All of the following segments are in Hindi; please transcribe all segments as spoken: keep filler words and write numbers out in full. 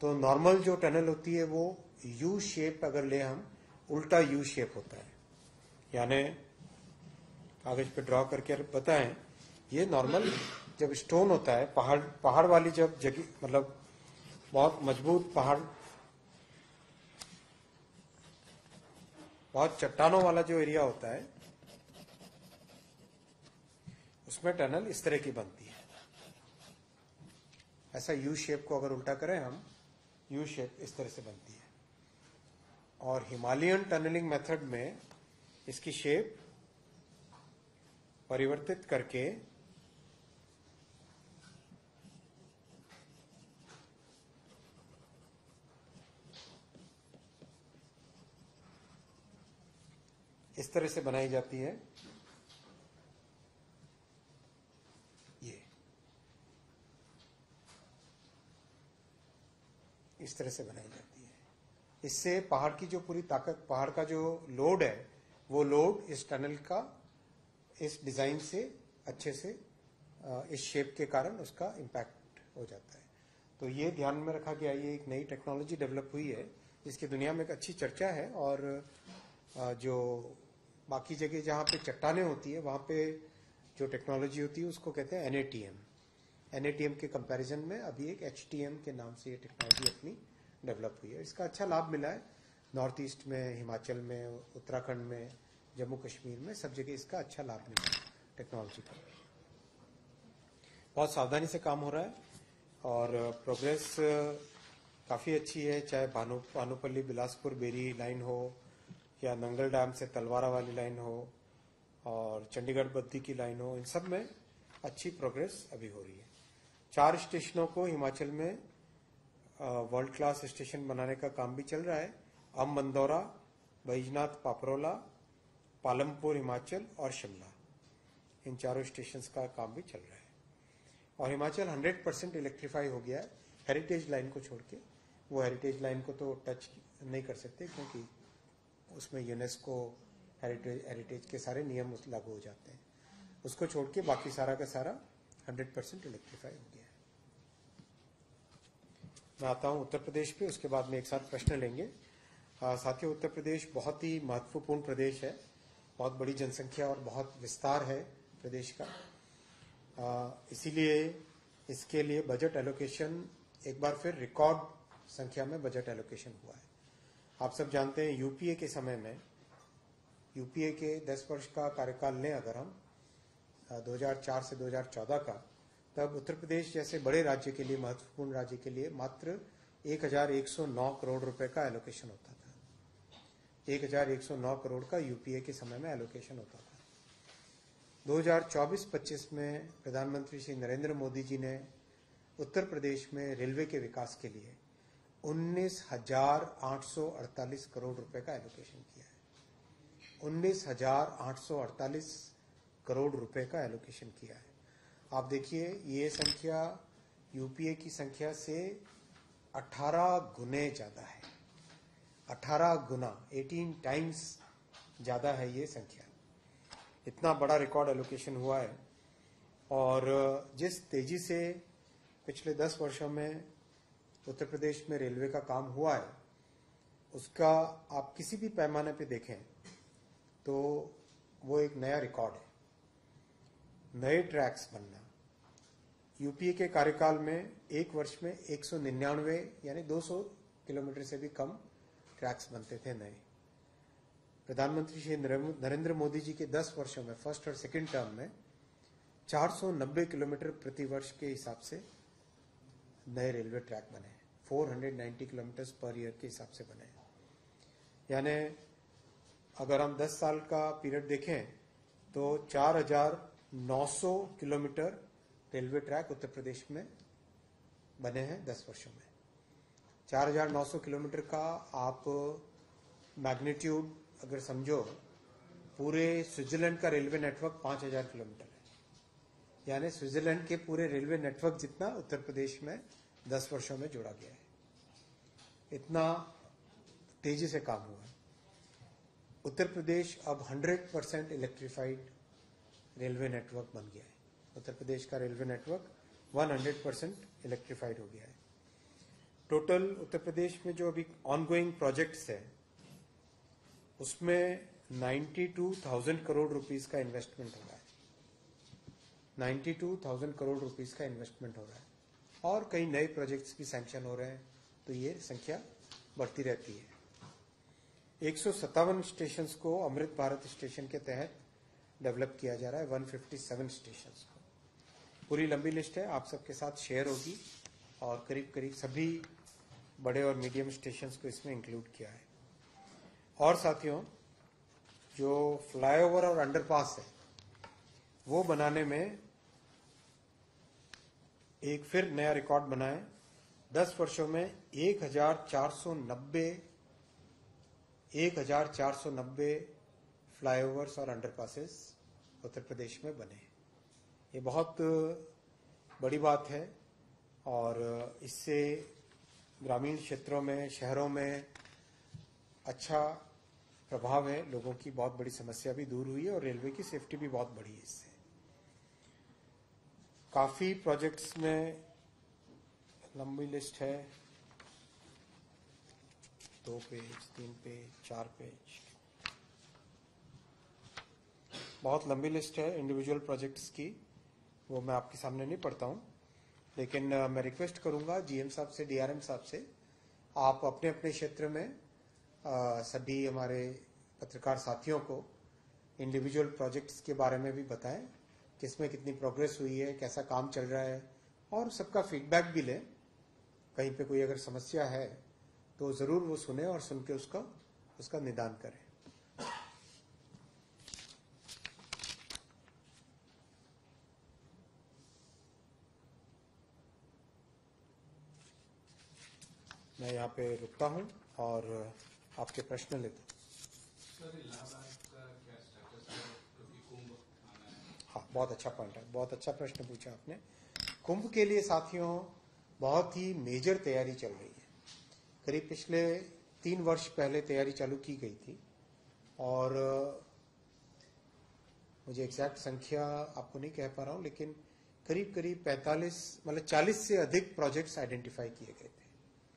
तो नॉर्मल जो टनल होती है वो यू शेप अगर ले हम, उल्टा यू शेप होता है, यानी कागज पे ड्रॉ करके बताएं, ये नॉर्मल जब स्टोन होता है, पहाड़ पहाड़ वाली जब जगह, मतलब बहुत मजबूत पहाड़, बहुत चट्टानों वाला जो एरिया होता है, उसमें टनल इस तरह की बनती है। ऐसा यू शेप को अगर उल्टा करें हम, यू शेप इस तरह से बनती है। और हिमालयन टनलिंग मेथड में इसकी शेप परिवर्तित करके इस तरह से बनाई जाती है। ये इस तरह से बनाई जाती है। इससे पहाड़ की जो पूरी ताकत, पहाड़ का जो लोड है, वो लोड इस टनल का, इस डिजाइन से अच्छे से, इस शेप के कारण उसका इम्पैक्ट हो जाता है। तो ये ध्यान में रखा गया। ये एक नई टेक्नोलॉजी डेवलप हुई है जिसकी दुनिया में एक अच्छी चर्चा है। और जो बाकी जगह जहाँ पे चट्टानें होती है, वहाँ पे जो टेक्नोलॉजी होती है उसको कहते हैं N A T M. N A T M के कंपैरिजन में अभी एक एच टी एम के नाम से ये टेक्नोलॉजी अपनी डेवलप हुई है। इसका अच्छा लाभ मिला है नॉर्थ ईस्ट में, हिमाचल में, उत्तराखंड में, जम्मू कश्मीर में, सब जगह इसका अच्छा लाभ मिला है टेक्नोलॉजी का। बहुत सावधानी से काम हो रहा है और प्रोग्रेस काफ़ी अच्छी है। चाहे भानु भानुपल्ली बिलासपुर बेरी लाइन हो, या नंगल डैम से तलवारा वाली लाइन हो, और चंडीगढ़ बद्दी की लाइन हो, इन सब में अच्छी प्रोग्रेस अभी हो रही है। चार स्टेशनों को हिमाचल में वर्ल्ड क्लास स्टेशन बनाने का काम भी चल रहा है। अम बंदौरा, बैजनाथ पापरोला, पालमपुर हिमाचल और शिमला, इन चारों स्टेशन का काम भी चल रहा है। और हिमाचल हंड्रेड परसेंट इलेक्ट्रीफाई हो गया है, हेरिटेज लाइन को छोड़ के। वो हेरिटेज लाइन को तो टच नहीं कर सकते क्योंकि उसमें यूनेस्को हेरिटेज हेरिटेज के सारे नियम लागू हो जाते हैं। उसको छोड़ के बाकी सारा का सारा हंड्रेड परसेंट इलेक्ट्रीफाई हो गया है। मैं आता हूँ उत्तर प्रदेश पे, उसके बाद में एक साथ प्रश्न लेंगे। साथियों, उत्तर प्रदेश बहुत ही महत्वपूर्ण प्रदेश है। बहुत बड़ी जनसंख्या और बहुत विस्तार है प्रदेश का। इसीलिए इसके लिए बजट एलोकेशन एक बार फिर रिकॉर्ड संख्या में बजट एलोकेशन हुआ है। आप सब जानते हैं यूपीए के समय में, यूपीए के दस वर्ष का कार्यकाल लें अगर हम, दो हज़ार चार से दो हज़ार चौदह का, तब उत्तर प्रदेश जैसे बड़े राज्य के लिए, महत्वपूर्ण राज्य के लिए मात्र एक हज़ार एक सौ नौ करोड़ रुपए का एलोकेशन होता था। एक हज़ार एक सौ नौ करोड़ का यूपीए के समय में एलोकेशन होता था। दो हज़ार चौबीस पच्चीस में प्रधानमंत्री श्री नरेंद्र मोदी जी ने उत्तर प्रदेश में रेलवे के विकास के लिए उन्नीस हजार आठ सौ अड़तालीस करोड़ रुपए का एलोकेशन किया है। उन्नीस हजार आठ सौ अड़तालीस करोड़ रुपए का एलोकेशन किया है। आप देखिए, ये संख्या यूपीए की संख्या से अठारह गुने ज्यादा है। अठारह गुना, अठारह टाइम्स ज्यादा है ये संख्या। इतना बड़ा रिकॉर्ड एलोकेशन हुआ है। और जिस तेजी से पिछले दस वर्षों में उत्तर प्रदेश में रेलवे का काम हुआ है, उसका आप किसी भी पैमाने पे देखें तो वो एक नया रिकॉर्ड है। नए ट्रैक्स बनना, यूपीए के कार्यकाल में एक वर्ष में एक सौ निन्यानवे यानी दो सौ किलोमीटर से भी कम ट्रैक्स बनते थे नए। प्रधानमंत्री श्री नरेंद्र मोदी जी के दस वर्षों में, फर्स्ट और सेकंड टर्म में, चार सौ नब्बे किलोमीटर प्रति वर्ष के हिसाब से नए रेलवे ट्रैक बने हैं। चार सौ नब्बे किलोमीटर पर ईयर के हिसाब से बने हैं। यानी अगर हम दस साल का पीरियड देखें तो चार हज़ार नौ सौ kilometre railway track Uttar Pradesh में बने हैं दस वर्षों में। चार हज़ार नौ सौ किलोमीटर का आप मैग्नीट्यूड अगर समझो, पूरे स्विट्जरलैंड का रेलवे नेटवर्क पांच हज़ार किलोमीटर है। यानी स्विट्जरलैंड के पूरे रेलवे नेटवर्क जितना उत्तर प्रदेश में दस वर्षों में जोड़ा गया है। इतना तेजी से काम हुआ है। उत्तर प्रदेश अब hundred percent electrified railway network बन गया है। उत्तर प्रदेश का रेलवे नेटवर्क सौ परसेंट इलेक्ट्रीफाइड हो गया है। टोटल उत्तर प्रदेश में जो अभी ऑनगोइंग प्रोजेक्ट्स है उसमें बानवे हज़ार करोड़ रुपीस का इन्वेस्टमेंट हो रहा है। बानवे हज़ार करोड़ रुपीस का इन्वेस्टमेंट हो रहा है और कई नए प्रोजेक्ट्स भी सैंक्शन हो रहे हैं, तो ये संख्या बढ़ती रहती है। एक सौ सत्तावन स्टेशन को अमृत भारत स्टेशन के तहत डेवलप किया जा रहा है, एक सौ सत्तावन स्टेशन को। पूरी लंबी लिस्ट है, आप सबके साथ शेयर होगी और करीब करीब सभी बड़े और मीडियम स्टेशन को इसमें इंक्लूड किया है। और साथियों, जो फ्लाईओवर और अंडरपास है वो बनाने में एक फिर नया रिकॉर्ड बना है। दस वर्षों में एक हजार चार सौ नब्बे एक हजार चार सौ नब्बे फ्लाईओवर्स और अंडरपासेस उत्तर प्रदेश में बने। ये बहुत बड़ी बात है और इससे ग्रामीण क्षेत्रों में, शहरों में अच्छा प्रभाव है, लोगों की बहुत बड़ी समस्या भी दूर हुई है और रेलवे की सेफ्टी भी बहुत बढ़ी है इससे। काफी प्रोजेक्ट्स में लंबी लिस्ट है, दो पेज, तीन पेज, चार पेज, बहुत लंबी लिस्ट है इंडिविजुअल प्रोजेक्ट्स की, वो मैं आपके सामने नहीं पढ़ता हूं, लेकिन मैं रिक्वेस्ट करूंगा जीएम साहब से, डीआरएम साहब से, आप अपने अपने क्षेत्र में आ, सभी हमारे पत्रकार साथियों को इंडिविजुअल प्रोजेक्ट्स के बारे में भी बताएं, किसमें कितनी प्रोग्रेस हुई है, कैसा काम चल रहा है, और सबका फीडबैक भी लें। कहीं पे कोई अगर समस्या है तो जरूर वो सुने और सुन के उसका उसका निदान करें। मैं यहाँ पे रुकता हूँ और आपके प्रश्न लेता हूँ। हाँ, बहुत अच्छा पॉइंट है, बहुत अच्छा प्रश्न पूछा आपने। कुंभ के लिए साथियों बहुत ही मेजर तैयारी चल रही है। करीब पिछले तीन वर्ष पहले तैयारी चालू की गई थी और मुझे एग्जैक्ट संख्या आपको नहीं कह पा रहा हूँ, लेकिन करीब करीब पैंतालीस मतलब चालीस से अधिक प्रोजेक्ट्स आइडेंटिफाई किए गए थे,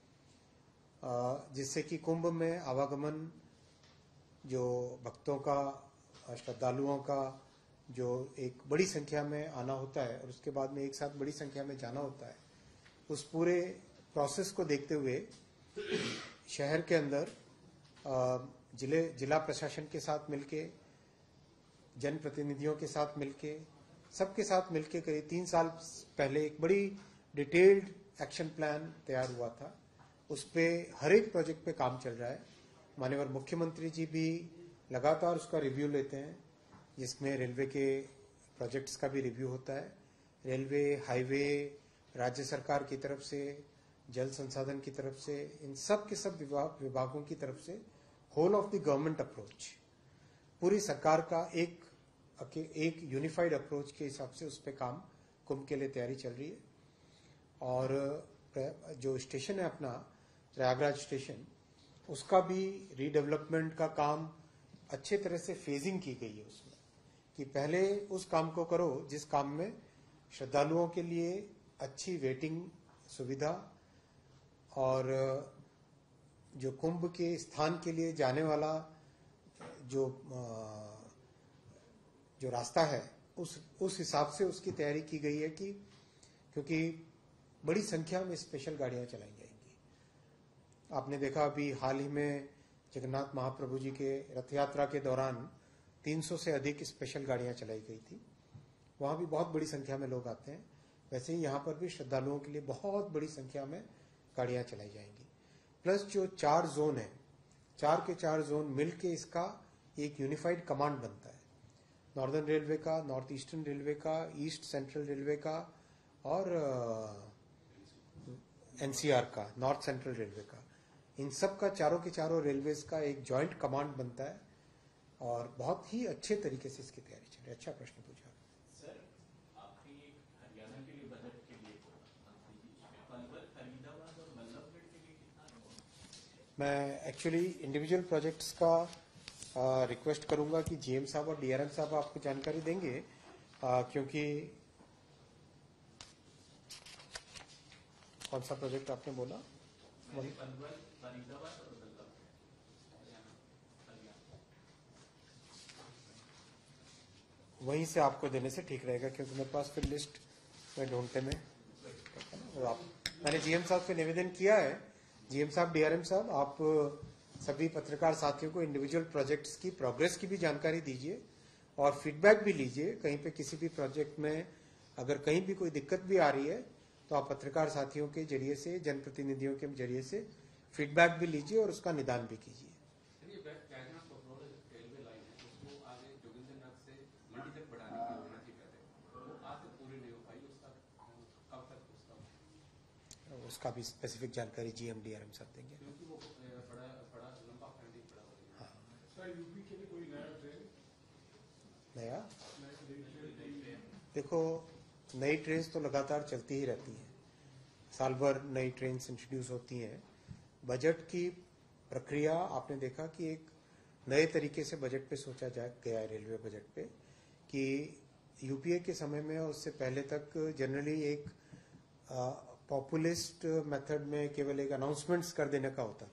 जिससे कि कुंभ में आवागमन, जो भक्तों का, श्रद्धालुओं का जो एक बड़ी संख्या में आना होता है और उसके बाद में एक साथ बड़ी संख्या में जाना होता है, उस पूरे प्रोसेस को देखते हुए शहर के अंदर जिले जिला प्रशासन के साथ मिलके, जनप्रतिनिधियों के साथ मिलके, सबके साथ मिलके करीब तीन साल पहले एक बड़ी डिटेल्ड एक्शन प्लान तैयार हुआ था। उस पे हर एक प्रोजेक्ट पे काम चल रहा है। माननीय मुख्यमंत्री जी भी लगातार उसका रिव्यू लेते हैं, जिसमें रेलवे के प्रोजेक्ट्स का भी रिव्यू होता है। रेलवे, हाईवे, राज्य सरकार की तरफ से, जल संसाधन की तरफ से, इन सब के सब विभाग विभागों की तरफ से whole of the government approach, पूरी सरकार का एक एक यूनिफाइड अप्रोच के हिसाब से उस पर काम कुंभ के लिए तैयारी चल रही है। और जो स्टेशन है अपना प्रयागराज स्टेशन, उसका भी रीडेवलपमेंट का काम अच्छे तरह से फेजिंग की गई है उसमें, कि पहले उस काम को करो जिस काम में श्रद्धालुओं के लिए अच्छी वेटिंग सुविधा और जो कुंभ के स्थान के लिए जाने वाला जो जो रास्ता है उस उस हिसाब से उसकी तैयारी की गई है, कि क्योंकि बड़ी संख्या में स्पेशल गाड़ियां चलाई जाएंगी। आपने देखा अभी हाल ही में जगन्नाथ महाप्रभु जी के रथ यात्रा के दौरान तीन सौ से अधिक स्पेशल गाड़ियां चलाई गई थी, वहां भी बहुत बड़ी संख्या में लोग आते हैं। वैसे ही यहाँ पर भी श्रद्धालुओं के लिए बहुत बड़ी संख्या में गाड़ियां चलाई जाएंगी। प्लस जो चार जोन है, चार के चार जोन मिलके इसका एक यूनिफाइड कमांड बनता है। नॉर्दर्न रेलवे का, नॉर्थ ईस्टर्न रेलवे का, ईस्ट सेंट्रल रेलवे का और एनसीआर का, नॉर्थ सेंट्रल रेलवे का, इन सब का, चारों के चारों रेलवेज का एक जॉइंट कमांड बनता है और बहुत ही अच्छे तरीके से इसकी तैयारी चल रही है। अच्छा प्रश्न पूछा सर। आपने हरियाणा के लिए बजट के लिए पलवल, फरीदाबाद और बल्लभगढ़ के लिए कितना? मैं एक्चुअली इंडिविजुअल प्रोजेक्ट्स का रिक्वेस्ट करूंगा कि जीएम साहब और डीआरएम साहब आपको जानकारी देंगे, आ, क्योंकि कौन सा प्रोजेक्ट आपने बोला? मैंने पलवल, फरीदाबाद और बल्लभ हरियाणा हरियाणा वहीं से आपको देने से ठीक रहेगा, क्योंकि मेरे पास फिर लिस्ट में ढूंढते में और आप मैंने जीएम साहब से निवेदन किया है। जीएम साहब, डीआरएम साहब, आप सभी पत्रकार साथियों को इंडिविजुअल प्रोजेक्ट्स की प्रोग्रेस की भी जानकारी दीजिए और फीडबैक भी लीजिए। कहीं पे किसी भी प्रोजेक्ट में अगर कहीं भी कोई दिक्कत भी आ रही है तो आप पत्रकार साथियों के जरिए से, जनप्रतिनिधियों के जरिए से फीडबैक भी लीजिए और उसका निदान भी कीजिए। उसका भी स्पेसिफिक जानकारी जीएम डीआरएम साहब देंगे। क्योंकि वो बड़ा बड़ा लंबा फंडिंग पड़ा हुआ है। हाँ। सर, यूपी के लिए कोई नया ट्रेन? नया नया देखो, नई ट्रेन तो लगातार चलती ही रहती हैं, साल भर नई ट्रेन इंट्रोड्यूस होती हैं। बजट की प्रक्रिया आपने देखा कि एक नए तरीके से बजट पे सोचा जा गया है, रेलवे बजट पे, कि यूपीए के समय में और उससे पहले तक जनरली एक पॉपुलिस्ट मेथड में केवल एक अनाउंसमेंट्स कर देने का होता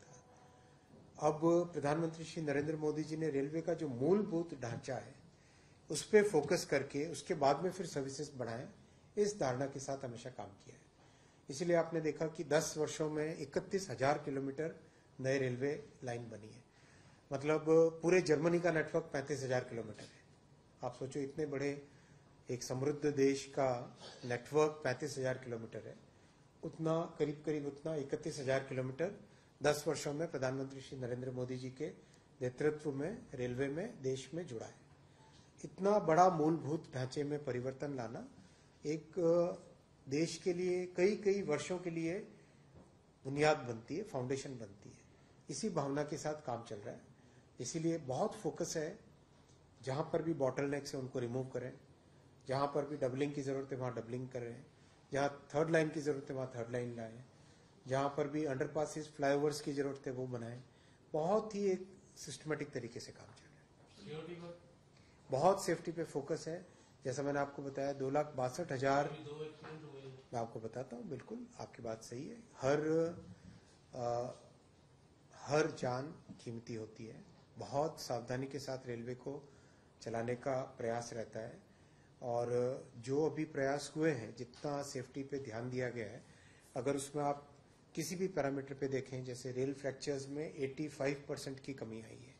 था। अब प्रधानमंत्री श्री नरेंद्र मोदी जी ने रेलवे का जो मूलभूत ढांचा है उस पर फोकस करके उसके बाद में फिर सर्विसेज बढ़ाएं, इस धारणा के साथ हमेशा काम किया है। इसलिए आपने देखा कि दस वर्षों में इकतीस हजार किलोमीटर नए रेलवे लाइन बनी है। मतलब पूरे जर्मनी का नेटवर्क पैंतीस हजार किलोमीटर है। आप सोचो, इतने बड़े एक समृद्ध देश का नेटवर्क पैंतीस हजार किलोमीटर है, उतना करीब करीब उतना इकतीस हजार किलोमीटर दस वर्षों में प्रधानमंत्री श्री नरेंद्र मोदी जी के नेतृत्व में रेलवे में देश में जुड़ा है। इतना बड़ा मूलभूत ढांचे में परिवर्तन लाना एक देश के लिए कई कई वर्षों के लिए बुनियाद बनती है, फाउंडेशन बनती है। इसी भावना के साथ काम चल रहा है। इसीलिए बहुत फोकस है, जहां पर भी बॉटलनेक है उनको रिमूव करें, जहां पर भी डबलिंग की जरूरत है वहां डबलिंग करें, जहां थर्ड लाइन की जरूरत है वहां थर्ड लाइन लाएं, जहां पर भी अंडरपासेस, फ्लाईओवर्स की जरूरत है वो बनाएं। बहुत ही एक सिस्टमेटिक तरीके से काम चल रहा है। बहुत सेफ्टी पे फोकस है। जैसा मैंने आपको बताया, दो लाख बासठ हजार मैं आपको बताता हूँ। बिल्कुल आपकी बात सही है। हर आ, हर जान कीमती होती है। बहुत सावधानी के साथ रेलवे को चलाने का प्रयास रहता है और जो अभी प्रयास हुए हैं, जितना सेफ्टी पे ध्यान दिया गया है, अगर उसमें आप किसी भी पैरामीटर पे देखें, जैसे रेल फ्रैक्चर्स में पचासी परसेंट की कमी आई है।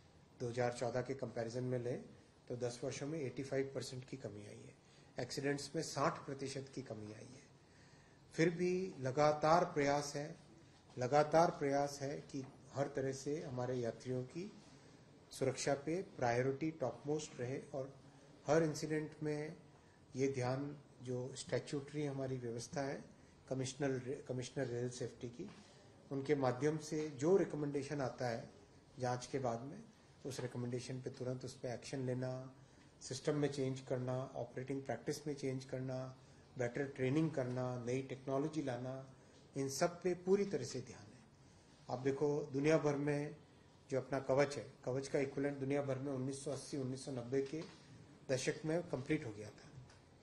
दो हज़ार चौदह के कंपैरिजन में लें तो दस वर्षों में पचासी परसेंट की कमी आई है। एक्सीडेंट्स में साठ प्रतिशत की कमी आई है। फिर भी लगातार प्रयास है लगातार प्रयास है कि हर तरह से हमारे यात्रियों की सुरक्षा पे प्रायोरिटी टॉप मोस्ट रहे और हर इंसिडेंट में ये ध्यान, जो स्टैट्यूटरी हमारी व्यवस्था है, कमिश्नर कमिश्नर रेल सेफ्टी की, उनके माध्यम से जो रिकमेंडेशन आता है जांच के बाद में, उस रिकमेंडेशन पे तुरंत उस पर एक्शन लेना, सिस्टम में चेंज करना, ऑपरेटिंग प्रैक्टिस में चेंज करना, बेटर ट्रेनिंग करना, नई टेक्नोलॉजी लाना, इन सब पे पूरी तरह से ध्यान है। आप देखो, दुनिया भर में जो अपना कवच है, कवच का इक्विवेलेंट दुनिया भर में उन्नीस सौ अस्सी उन्नीस सौ नब्बे के दशक में कंप्लीट हो गया था।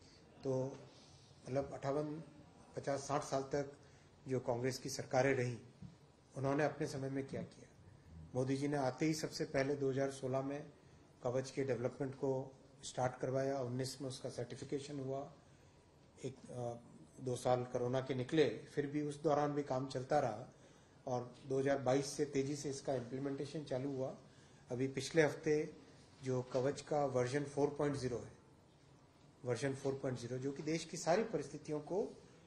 तो मतलब अट्ठावन पचास साठ साल तक जो कांग्रेस की सरकारें रही, उन्होंने अपने समय में क्या किया? मोदी जी ने आते ही सबसे पहले दो हज़ार सोलह में कवच के डेवलपमेंट को स्टार्ट करवाया। उन्नीस में उसका सर्टिफिकेशन हुआ। एक आ, दो साल कोरोना के निकले, फिर भी उस दौरान भी काम चलता रहा और दो हज़ार बाईस से तेजी से इसका इम्प्लीमेंटेशन चालू हुआ। अभी पिछले हफ्ते जो कवच का वर्जन चार पॉइंट ज़ीरो है, वर्जन चार पॉइंट ज़ीरो, जो कि देश की सारी परिस्थितियों को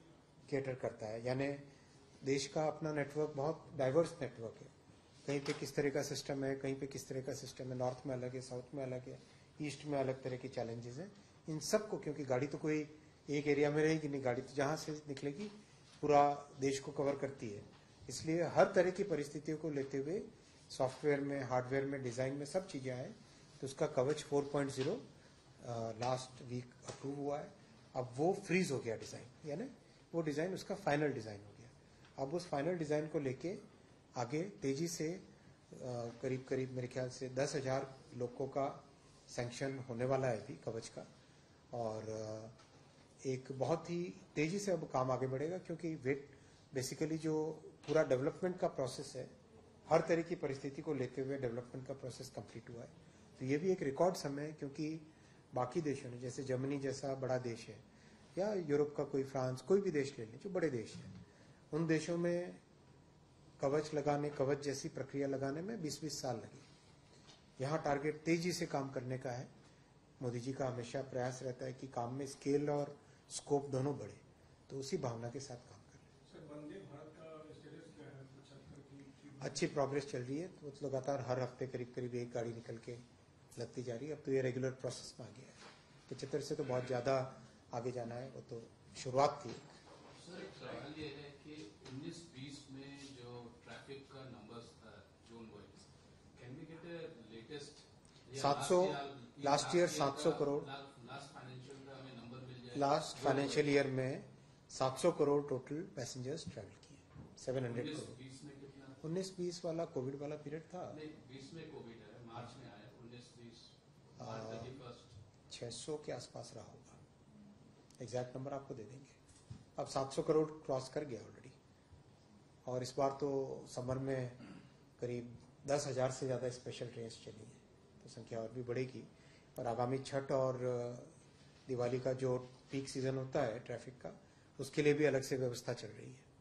कैटर करता है। यानी देश का अपना नेटवर्क बहुत डाइवर्स नेटवर्क है। कहीं पे किस तरह का सिस्टम है, कहीं पे किस तरह का सिस्टम है, नॉर्थ में अलग है, साउथ में अलग है, ईस्ट में अलग तरह के चैलेंजेस हैं। इन सबको, क्योंकि गाड़ी तो कोई एक एरिया में रहेगी नहीं, गाड़ी तो जहां से निकलेगी पूरा देश को कवर करती है। इसलिए हर तरह की परिस्थितियों को लेते हुए सॉफ्टवेयर में, हार्डवेयर में, डिजाइन में सब चीजें आए। तो उसका कवच चार point zero last week approve हुआ है। अब वो फ्रीज हो गया डिजाइन, यानी वो डिजाइन उसका फाइनल डिजाइन हो गया। अब उस फाइनल डिजाइन को लेके आगे तेजी से करीब करीब मेरे ख्याल से दस हजार लोगों का सैंक्शन होने वाला है अभी कवच का, और एक बहुत ही तेजी से अब काम आगे बढ़ेगा, क्योंकि वेट बेसिकली जो पूरा डेवलपमेंट का प्रोसेस है, हर तरह की परिस्थिति को लेते हुए डेवलपमेंट का प्रोसेस कंप्लीट हुआ है। तो ये भी एक रिकॉर्ड समय है, क्योंकि बाकी देशों ने, जैसे जर्मनी जैसा बड़ा देश है या यूरोप का कोई फ्रांस, कोई भी देश ले लें जो बड़े देश हैं, उन देशों में कवच लगाने, कवच जैसी प्रक्रिया लगाने में बीस बीस साल लगे। यहाँ टारगेट तेजी से काम करने का है। मोदी जी का हमेशा प्रयास रहता है कि काम में स्केल और स्कोप दोनों बढ़े, तो उसी भावना के साथ काम कर रहे हैं। सर, वंदे भारत का स्टेटस क्या है? पचहत्तर की अच्छी प्रोग्रेस चल रही है, तो लगातार हर हफ्ते करीब करीब एक गाड़ी निकल के लगती जा रही है। अब तो ये रेगुलर प्रोसेस में आ गया है। पचहत्तर से तो बहुत ज़्यादा आगे जाना है, वो तो शुरुआत थी। सर, एक सवाल ये है कि उन्नीस बीस में जो ट्रैफिक का नंबर्स था zone wise, can we get a latest सात सौ लास्ट ईयर सात सौ करोड़, लास्ट फाइनेंशियल का हमें नंबर मिल जाए? लास्ट फाइनेंशियल ईयर में सात सौ करोड़ टोटल पैसेंजर्स ट्रैवल किए, सात सौ करोड़। बीस में कितना? उन्नीस बीस वाला कोविड वाला पीरियड था, नहीं, बीस में कोविड है, मार्च में आया। उन्नीस बीस छह सौ के आसपास रहा होगा, एग्जैक्ट नंबर आपको दे देंगे। अब सात सौ करोड़ क्रॉस कर गया ऑलरेडी, और इस बार तो समर में करीब दस हजार से ज़्यादा स्पेशल ट्रेन चली हैं, तो संख्या और भी बढ़ेगी। और आगामी छठ और दिवाली का जो पीक सीजन होता है ट्रैफिक का, उसके लिए भी अलग से व्यवस्था चल रही है।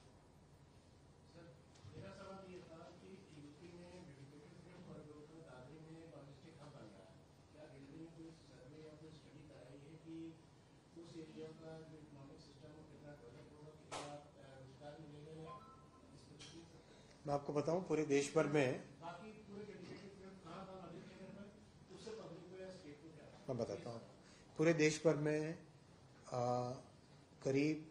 मेरा सवाल ये था कि यूपी में डेडिकेटेड फ्रेम कॉरिडोर का दादरी में लॉजिस्टिक हब बन रहा है। क्या रेलवे ने कोई सर्वे या कोई स्टडी कराई है कि उस एरिया का जो इकोनॉमिक सिस्टम है कितना डेवलप होगा, कितना रोजगार मिलेगा? मैं आपको बताऊं, पूरे देश भर में, बाकी पूरे डेडिकेटेड फ्रेम कहाँ कहाँ लगे थे, उससे पब्लिक को या स्टेट को क्या? मैं बताता हूँ, पूरे देश भर में आ, करीब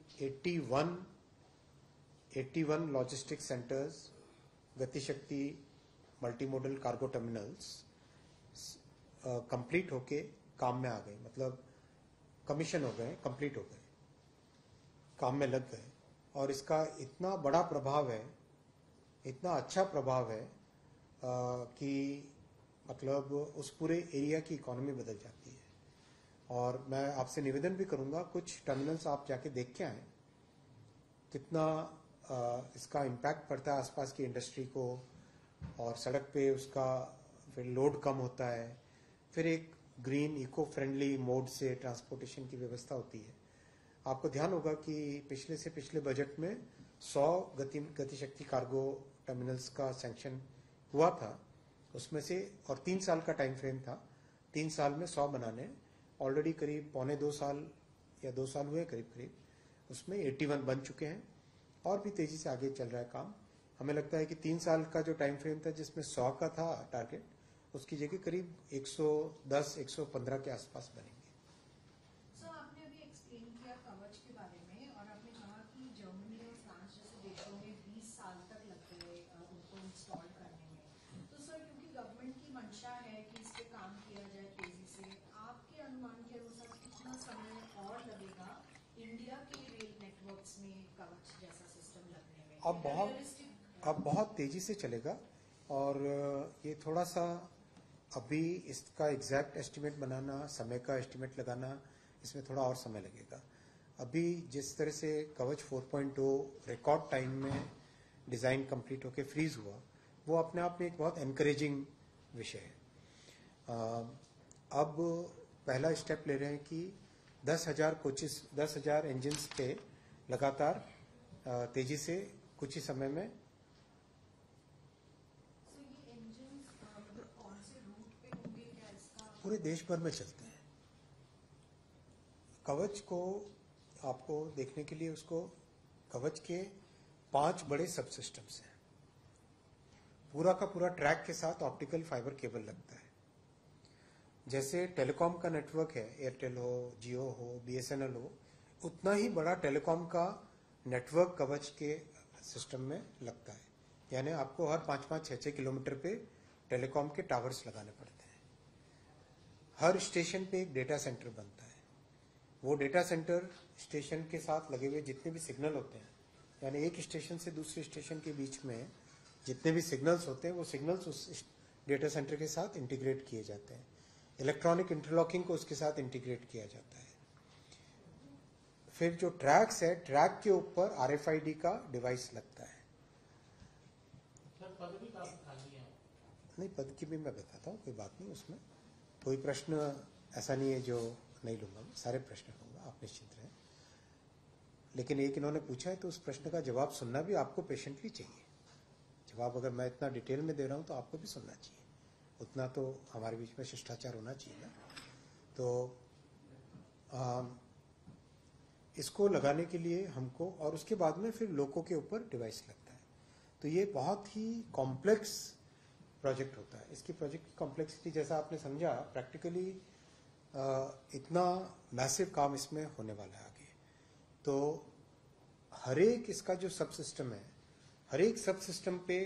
इक्यासी इक्यासी logistic centres, Gatishakti multi modal cargo terminals complete होके काम में आ गए, मतलब कमीशन हो गए, कंप्लीट हो गए, काम में लग गए। और इसका इतना बड़ा प्रभाव है, इतना अच्छा प्रभाव है आ, कि मतलब उस पूरे एरिया की इकोनॉमी बदल जाती है। और मैं आपसे निवेदन भी करूंगा, कुछ टर्मिनल्स आप जाके देख के आए, कितना आ, इसका इम्पैक्ट पड़ता है आसपास की इंडस्ट्री को, और सड़क पे उसका फिर लोड कम होता है, फिर एक ग्रीन इको फ्रेंडली मोड से ट्रांसपोर्टेशन की व्यवस्था होती है। आपको ध्यान होगा कि पिछले से पिछले बजट में सौ गति गतिशक्ति कार्गो टर्मिनल्स का सैंक्शन हुआ था, उसमें से, और तीन साल का टाइम फ्रेम था, तीन साल में सौ बनाने, ऑलरेडी करीब पौने दो साल या दो साल हुए करीब करीब, उसमें इक्यासी बन चुके हैं, और भी तेजी से आगे चल रहा है काम। हमें लगता है कि तीन साल का जो टाइम फ्रेम था जिसमें सौ का था टारगेट, उसकी जगह करीब एक सौ दस एक सौ पंद्रह के आसपास बनेंगे। सर, आपने अभी एक्सप्लेन किया कवच के बारे में, और आपने कहा कि जर्मनी और फ्रांस जैसे देशों में बीस साल तक लगते हैं उनको इंस्टॉल करने में। तो सर, क्योंकि गवर्नमेंट की मंशा है कि इस पे काम किया जाए तेजी से, आपके अनुमान के अनुसार कितना समय और लगेगा इंडिया के रेल नेटवर्क्स में कवच जैसा सिस्टम लगने में? अब बहुत अब बहुत तेजी से चलेगा, और ये थोड़ा सा अभी इसका एग्जैक्ट एस्टिमेट बनाना, समय का एस्टिमेट लगाना, इसमें थोड़ा और समय लगेगा। अभी जिस तरह से Kavach four point O record time में डिज़ाइन कंप्लीट होके फ्रीज हुआ, वो अपने आप में एक बहुत एनकरेजिंग विषय है। अब पहला स्टेप ले रहे हैं कि दस हजार कोचेस, दस हजार इंजन्स पे लगातार तेजी से कुछ ही समय में। पूरे देश भर में चलते हैं। कवच को आपको देखने के लिए, उसको कवच के पांच बड़े सब सिस्टम्स हैं। पूरा का पूरा ट्रैक के साथ ऑप्टिकल फाइबर केबल लगता है। जैसे टेलीकॉम का नेटवर्क है, एयरटेल हो, जियो हो, बीएसएनएल हो, उतना ही बड़ा टेलीकॉम का नेटवर्क कवच के सिस्टम में लगता है। यानी आपको हर पाँच पाँच छः छः किलोमीटर पे टेलीकॉम के टावर्स लगाने पड़ते हैं। हर स्टेशन पे एक डेटा सेंटर बनता है। वो डेटा सेंटर स्टेशन के साथ लगे हुए जितने भी सिग्नल होते हैं, यानी एक स्टेशन से दूसरे स्टेशन के बीच में जितने भी सिग्नल्स होते हैं, वो सिग्नल्स उस डेटा सेंटर के साथ इंटीग्रेट किए जाते हैं। इलेक्ट्रॉनिक इंटरलॉकिंग को उसके साथ इंटीग्रेट किया जाता है। फिर जो ट्रैक्स है, ट्रैक के ऊपर आरएफआईडी का डिवाइस लगता है। पद भी काफी खाली है। नहीं, पद की भी मैं बताता हूँ, कोई बात नहीं, उसमें कोई प्रश्न ऐसा नहीं है जो नहीं लूंगा, मैं सारे प्रश्न लूंगा, आप निश्चिंत रहें। लेकिन एक इन्होंने पूछा है तो उस प्रश्न का जवाब सुनना भी आपको पेशेंटली चाहिए। जवाब अगर मैं इतना डिटेल में दे रहा हूँ तो आपको भी सुनना चाहिए, उतना तो हमारे बीच में शिष्टाचार होना चाहिए ना। तो आ, इसको लगाने के लिए हमको, और उसके बाद में फिर लोगों के ऊपर डिवाइस लगता है। तो ये बहुत ही कॉम्प्लेक्स प्रोजेक्ट होता है। इसकी प्रोजेक्ट की कॉम्प्लेक्सिटी जैसा आपने समझा, प्रैक्टिकली इतना मैसिव काम इसमें होने वाला है आगे। तो हर एक इसका जो सब सिस्टम है, हर एक सब सिस्टम पे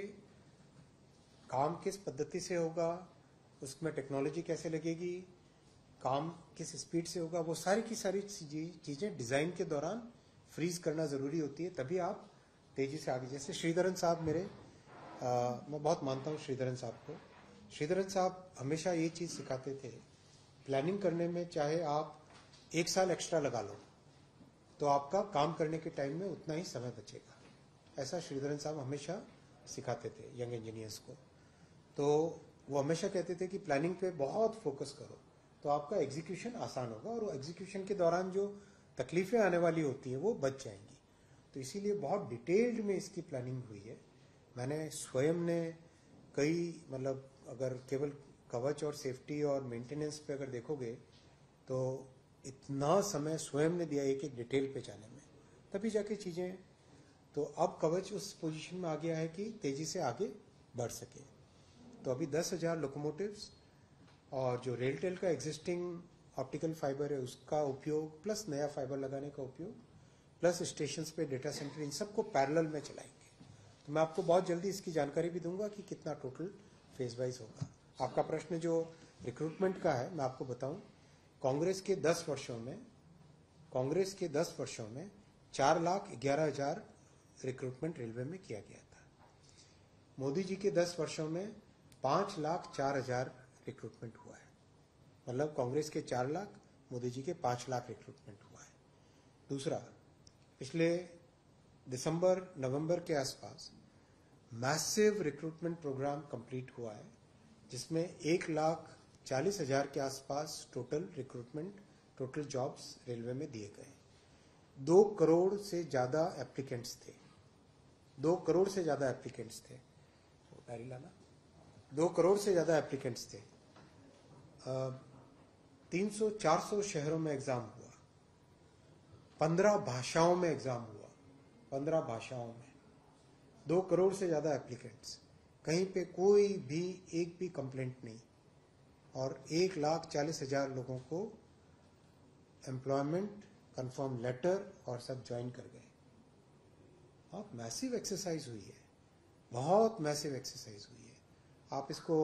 काम किस पद्धति से होगा, उसमें टेक्नोलॉजी कैसे लगेगी, काम किस स्पीड से होगा, वो सारी की सारी चीजें डिजाइन के दौरान फ्रीज करना जरूरी होती है, तभी आप तेजी से आगे। जैसे श्रीधरन साहब मेरे, आ, मैं बहुत मानता हूँ श्रीधरन साहब को। श्रीधरन साहब हमेशा ये चीज सिखाते थे, प्लानिंग करने में चाहे आप एक साल एक्स्ट्रा लगा लो तो आपका काम करने के टाइम में उतना ही समय बचेगा। ऐसा श्रीधरन साहब हमेशा सिखाते थे यंग इंजीनियर्स को। तो वो हमेशा कहते थे कि प्लानिंग पे बहुत फोकस करो तो आपका एग्जीक्यूशन आसान होगा, और एग्जीक्यूशन के दौरान जो तकलीफें आने वाली होती हैं वो बच जाएंगी। तो इसीलिए बहुत डिटेल्ड में इसकी प्लानिंग हुई है। मैंने स्वयं ने कई, मतलब अगर केवल कवच और सेफ्टी और मेंटेनेंस पे अगर देखोगे तो इतना समय स्वयं ने दिया एक एक डिटेल पे जाने में, तभी जाके चीजें। तो अब कवच उस पोजीशन में आ गया है कि तेजी से आगे बढ़ सके। तो अभी दस हजार लोकोमोटिव्स और जो रेलटेल का एग्जिस्टिंग ऑप्टिकल फाइबर है उसका उपयोग, प्लस नया फाइबर लगाने का उपयोग, प्लस स्टेशंस पे डेटा सेंटर, इन सबको पैरेलल में चलाएंगे। तो मैं आपको बहुत जल्दी इसकी जानकारी भी दूंगा कि कितना टोटल फेज वाइज होगा। आपका प्रश्न जो रिक्रूटमेंट का है, मैं आपको बताऊं, कांग्रेस के दस वर्षों में कांग्रेस के दस वर्षों में चार लाख ग्यारह हजार रिक्रूटमेंट रेलवे में किया गया था। मोदी जी के दस वर्षों में पांच लाख चार हजार रिक्रूटमेंट हुआ है। मतलब कांग्रेस के चार लाख, मोदी जी के पांच लाख रिक्रूटमेंट हुआ है। दूसरा, पिछले दिसंबर नवंबर के आसपास मैसिव रिक्रूटमेंट प्रोग्राम कंप्लीट हुआ है, जिसमें एक लाख चालीस हजार के आसपास total recruitment, total jobs railway में दिए गए। दो करोड़ से ज्यादा एप्लीकेंट्स थे दो करोड़ से ज्यादा एप्लीकेंट्स थे डायरी लाना दो करोड़ से ज्यादा एप्लीकेंट्स थे। तीन सौ चार सौ शहरों में एग्जाम हुआ, पंद्रह भाषाओं में एग्जाम हुआ, पंद्रह भाषाओं में, दो करोड़ से ज्यादा एप्लीकेंट्स, कहीं पे कोई भी एक भी कंप्लेंट नहीं, और एक लाख चालीस हजार लोगों को एम्प्लॉयमेंट कंफर्म लेटर और सब ज्वाइन कर गए। बहुत मैसिव एक्सरसाइज हुई है, बहुत मैसिव एक्सरसाइज हुई है। आप इसको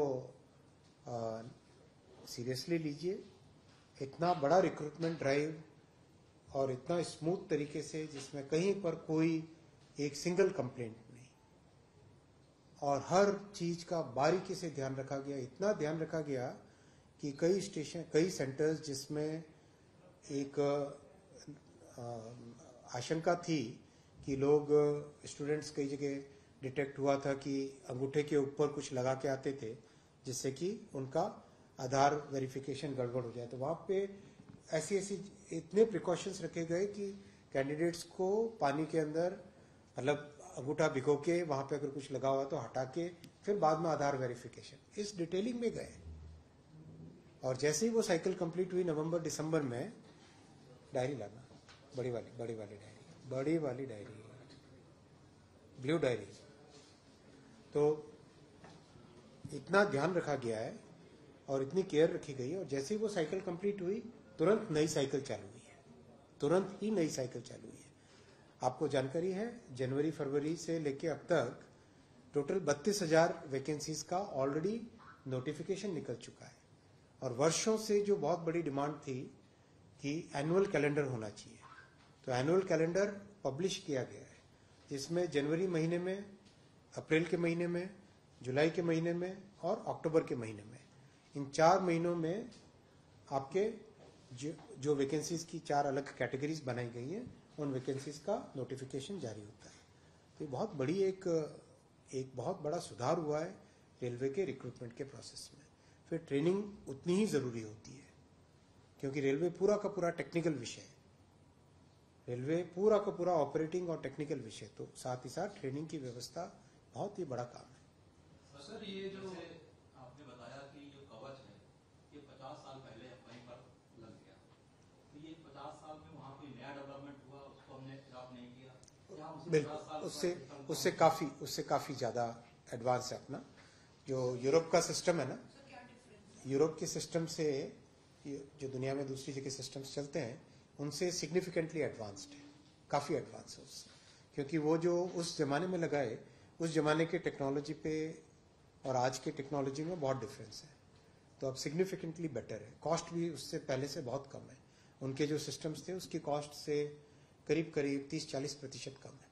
सीरियसली लीजिए। इतना बड़ा रिक्रूटमेंट ड्राइव और इतना स्मूथ तरीके से, जिसमें कहीं पर कोई एक सिंगल कंप्लेंट नहीं, और हर चीज का बारीकी से ध्यान रखा गया। इतना ध्यान रखा गया कि कई स्टेशन, कई सेंटर्स जिसमें एक आशंका थी कि लोग, स्टूडेंट्स कई जगह डिटेक्ट हुआ था कि अंगूठे के ऊपर कुछ लगा के आते थे जिससे कि उनका आधार वेरिफिकेशन गड़बड़ हो जाए। तो वहां पे ऐसी ऐसी इतने प्रिकॉशंस रखे गए कि कैंडिडेट्स को पानी के अंदर, मतलब अंगूठा भिगो के वहां पे अगर कुछ लगा हुआ तो हटा के फिर बाद में आधार वेरिफिकेशन, इस डिटेलिंग में गए। और जैसे ही वो साइकिल कंप्लीट हुई नवंबर दिसंबर में, डायरी लाना, बड़ी वाली बड़ी वाली डायरी बड़ी वाली डायरी ब्लू डायरी। तो इतना ध्यान रखा गया है और इतनी केयर रखी गई है, और जैसे ही वो साइकिल कंप्लीट हुई तुरंत नई साइकिल चालू हुई है, तुरंत ही नई साइकिल चालू हुई है। आपको जानकारी है, जनवरी फरवरी से लेके अब तक टोटल बत्तीस हजार वैकेंसीज का ऑलरेडी नोटिफिकेशन निकल चुका है। और वर्षों से जो बहुत बड़ी डिमांड थी कि एनुअल कैलेंडर होना चाहिए, तो एनुअल कैलेंडर पब्लिश किया गया है, जिसमें जनवरी महीने में, अप्रैल के महीने में, जुलाई के महीने में और अक्टूबर के महीने में, इन चार महीनों में आपके जो, जो वैकेंसीज की चार अलग कैटेगरीज बनाई गई हैं, उन वैकेंसीज का नोटिफिकेशन जारी होता है। तो ये बहुत बड़ी एक एक बहुत बड़ा सुधार हुआ है रेलवे के रिक्रूटमेंट के प्रोसेस में। फिर ट्रेनिंग उतनी ही ज़रूरी होती है, क्योंकि रेलवे पूरा का पूरा टेक्निकल विषय है। रेलवे पूरा का पूरा ऑपरेटिंग और टेक्निकल विषय, तो साथ ही साथ ट्रेनिंग की व्यवस्था बहुत ही बड़ा काम है। सर ये जो आपने बताया कि ये कवच है, ये पचास साल पहले वहीं पर लग गया, तो ये पचास साल में वहाँ कोई नया डेवलपमेंट हुआ, उसको हमने अडॉप्ट नहीं किया? या उसी बिल्कुल, पचास साल उससे का उससे काफ़ी उससे काफ़ी ज़्यादा एडवांस है अपना जो यूरोप का सिस्टम है ना। So, क्या difference? यूरोप के सिस्टम से ये जो दुनिया में दूसरी जगह सिस्टम्स चलते हैं उनसे सिग्निफिकेंटली एडवांस्ड है, काफ़ी एडवांस है उससे, क्योंकि वो जो उस जमाने में लगाए, उस जमाने के टेक्नोलॉजी पे और आज के टेक्नोलॉजी में बहुत डिफरेंस है। तो अब सिग्निफिकेंटली बेटर है, कॉस्ट भी उससे पहले से बहुत कम है। उनके जो सिस्टम्स थे उसकी कॉस्ट से करीब करीब तीस चालीस प्रतिशत कम है।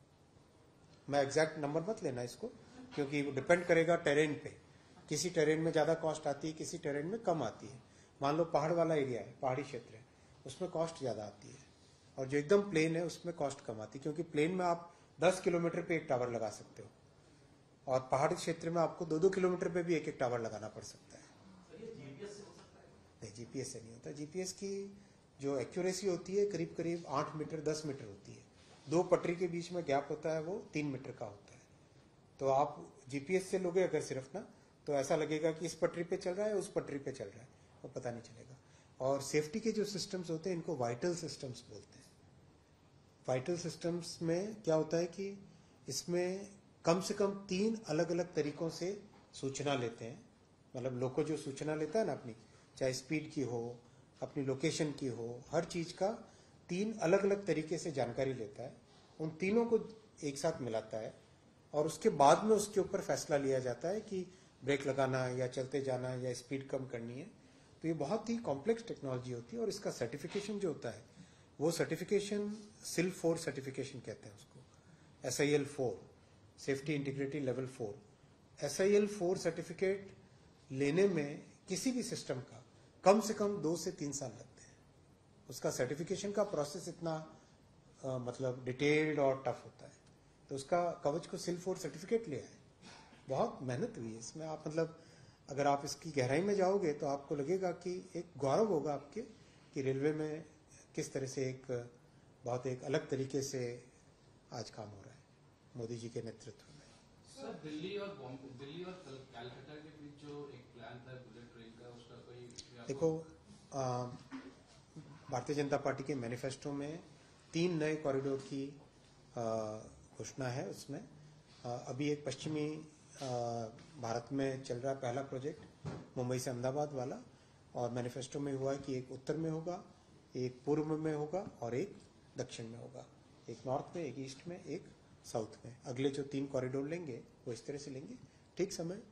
मैं एग्जैक्ट नंबर मत लेना इसको, क्योंकि वो डिपेंड करेगा टेरेन पे। किसी टेरेन में ज़्यादा कॉस्ट आती है, किसी टेरेन में कम आती है। मान लो पहाड़ वाला एरिया है, पहाड़ी क्षेत्र है, उसमें कॉस्ट ज़्यादा आती है, और जो एकदम प्लेन है उसमें कॉस्ट कम आती है, क्योंकि प्लेन में आप दस किलोमीटर पे एक टावर लगा सकते हो, और पहाड़ी क्षेत्र में आपको दो दो किलोमीटर पे भी एक एक टावर लगाना पड़ सकता है। सर ये जीपीएस से हो सकता है? नहीं, जीपीएस से नहीं होता। जीपीएस की जो एक्यूरेसी होती है करीब करीब आठ मीटर दस मीटर होती है। दो पटरी के बीच में गैप होता है, वो तीन मीटर का होता है। तो आप जीपीएस से लोगे अगर सिर्फ ना, तो ऐसा लगेगा कि इस पटरी पे चल रहा है, उस पटरी पे चल रहा है, वो पता नहीं चलेगा। और सेफ्टी के जो सिस्टम्स होते हैं इनको वाइटल सिस्टम्स बोलते हैं। वाइटल सिस्टम्स में क्या होता है कि इसमें कम से कम तीन अलग अलग तरीकों से सूचना लेते हैं। मतलब लोको जो सूचना लेता है ना अपनी, चाहे स्पीड की हो, अपनी लोकेशन की हो, हर चीज का तीन अलग अलग तरीके से जानकारी लेता है। उन तीनों को एक साथ मिलाता है और उसके बाद में उसके ऊपर फैसला लिया जाता है कि ब्रेक लगाना या चलते जाना या स्पीड कम करनी है। तो ये बहुत ही कॉम्प्लेक्स टेक्नोलॉजी होती है, और इसका सर्टिफिकेशन जो होता है वो सर्टिफिकेशन सिल फोर सर्टिफिकेशन कहते हैं उसको, S I L four, safety integrity level four. S I L four certificate लेने में किसी भी सिस्टम का कम से कम दो से तीन साल लगते हैं। उसका सर्टिफिकेशन का प्रोसेस इतना आ, मतलब डिटेल्ड और टफ होता है। तो उसका कवच को सिल फोर सर्टिफिकेट लिया है, बहुत मेहनत हुई है इसमें। आप मतलब अगर आप इसकी गहराई में जाओगे तो आपको लगेगा कि एक गौरव होगा आपके कि रेलवे में किस तरह से एक बहुत एक अलग तरीके से आज काम हो रहा है मोदी जी के नेतृत्व में। सर दिल्ली और बॉम्बे, दिल्ली और कल- कलकत्ता के बीच जो एक प्लान था बुलेट ट्रेन का, उसका कोई देखो, आ, भारतीय जनता पार्टी के मैनिफेस्टो में तीन नए कॉरिडोर की आ, घोषणा है। उसमें आ, अभी एक पश्चिमी आ, भारत में चल रहा पहला प्रोजेक्ट मुंबई से अहमदाबाद वाला, और मैनिफेस्टो में हुआ है कि एक उत्तर में होगा, एक पूर्व में होगा और एक दक्षिण में होगा। एक नॉर्थ में, एक ईस्ट में, एक साउथ में। अगले जो तीन कॉरिडोर लेंगे वो इस तरह से लेंगे। ठीक समय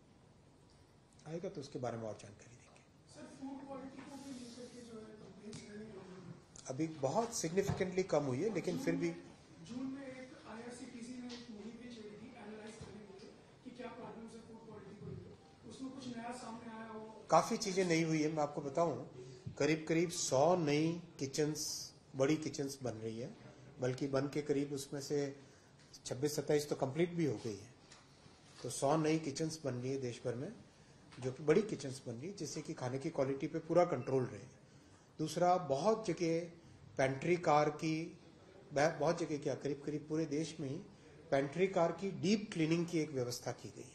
आएगा तो उसके बारे में और जानकारी देंगे। सर फूड क्वालिटी को भी लेकर के जो है कंप्लेंट्स नहीं हो रही। अभी बहुत सिग्निफिकेंटली कम हुई है, लेकिन फिर भी जून में एक आईआरसीटीसी ने एक मुहिम भी चली थी एनालाइज करने के लिए कि क्या प्रॉब्लम्स है फूड क्वालिटी को लेकर, उसमें कुछ नया सामने आया हो? काफी चीजें नई हुई है। मैं आपको बताऊं, करीब करीब सौ नई किचन्स, बड़ी किचन्स बन रही है, बल्कि बन के करीब उसमें से छब्बीस सत्ताईस तो कंप्लीट भी हो गई है। तो सौ नई किचन्स बन रही है देश भर में, जो कि बड़ी किचन्स बन रही है, जिससे कि खाने की क्वालिटी पे पूरा कंट्रोल रहे। दूसरा, बहुत जगह पेंट्री कार की, बहुत जगह क्या करीब करीब पूरे देश में ही पेंट्री कार की डीप क्लीनिंग की एक व्यवस्था की गई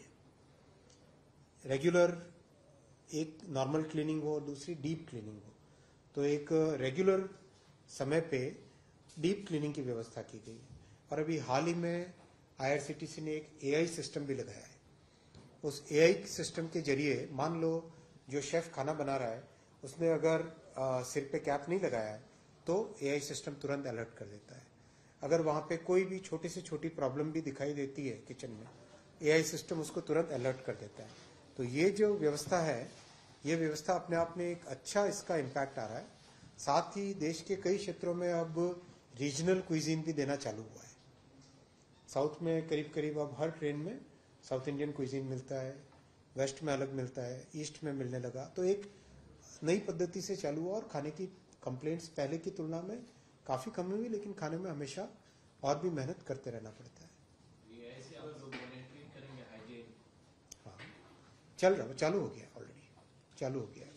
है। रेगुलर एक नॉर्मल क्लीनिंग हो और दूसरी डीप क्लीनिंग हो। तो एक रेगुलर समय पे डीप क्लीनिंग की व्यवस्था की गई है। और अभी हाल ही में आईआरसीटीसी ने एक एआई सिस्टम भी लगाया है। उस एआई सिस्टम के जरिए मान लो जो शेफ खाना बना रहा है उसने अगर आ, सिर पे कैप नहीं लगाया है तो एआई सिस्टम तुरंत अलर्ट कर देता है। अगर वहां पे कोई भी छोटी से छोटी प्रॉब्लम भी दिखाई देती है किचन में, एआई सिस्टम उसको तुरंत अलर्ट कर देता है। तो ये जो व्यवस्था है, ये व्यवस्था अपने आप में एक अच्छा इसका इम्पैक्ट आ रहा है। साथ ही देश के कई क्षेत्रों में अब रीजनल क्विजीन भी देना चालू हुआ है। साउथ में करीब करीब अब हर ट्रेन में साउथ इंडियन क्विजीन मिलता है, वेस्ट में अलग मिलता है, ईस्ट में मिलने लगा। तो एक नई पद्धति से चालू हुआ और खाने की कंप्लेंट्स पहले की तुलना में काफी कम हुई, लेकिन खाने में हमेशा और भी मेहनत करते रहना पड़ता है। ये ऐसे अगर लोग वॉलंटियरिंग चल रहा चालू हो गया ऑलरेडी चालू हो गया